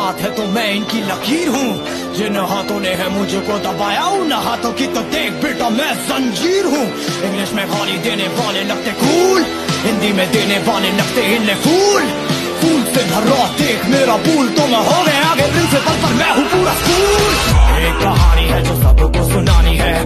हाथ है तो मैं इनकी लकीर हूँ। जिन हाथों ने है मुझको दबाया उन हाथों की तो देख बेटा मैं जंजीर हूँ। इंग्लिश में गाली देने वाले लगते कूल, हिंदी में देने वाले लगते हिलने फूल। फूल से भरा देख मेरा पुल, तो मैं हो गया आगे प्रिंसिपल पर मैं हूँ पूरा स्कूल। एक कहानी है जो सबको सुनानी है,